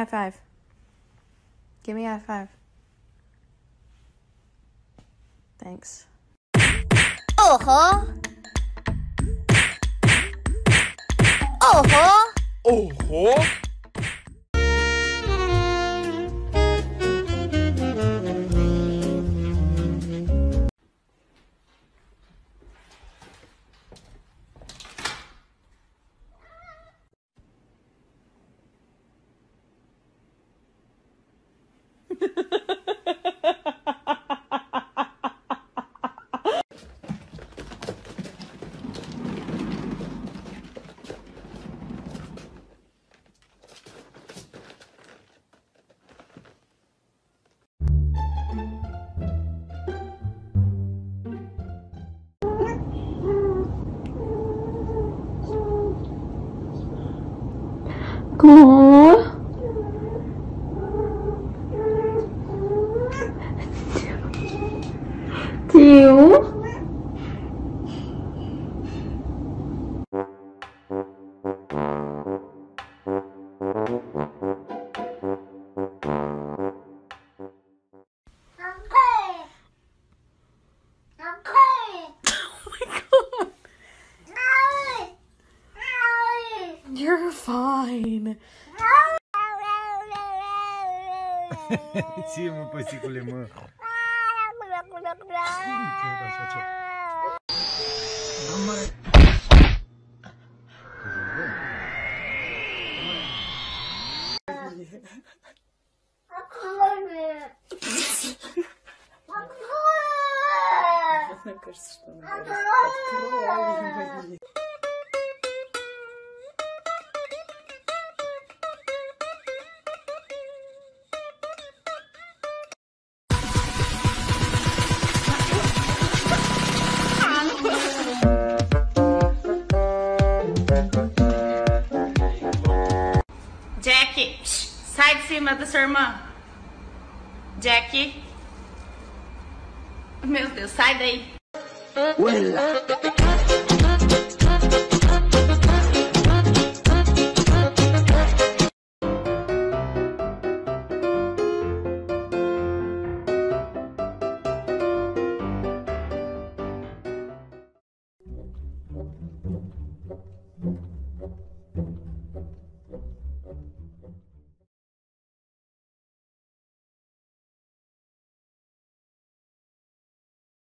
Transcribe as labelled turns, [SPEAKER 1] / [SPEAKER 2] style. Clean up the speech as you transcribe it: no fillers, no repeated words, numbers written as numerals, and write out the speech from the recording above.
[SPEAKER 1] five. Give me a high five. Thanks.
[SPEAKER 2] Oho! Oho!
[SPEAKER 3] Oho!
[SPEAKER 1] Tio. You're fine.
[SPEAKER 3] Тима посекли мы. Мне кажется, что он открой.
[SPEAKER 4] Jack, sai de cima da sua irmã. Jack. Meu Deus, sai daí.
[SPEAKER 2] Uela.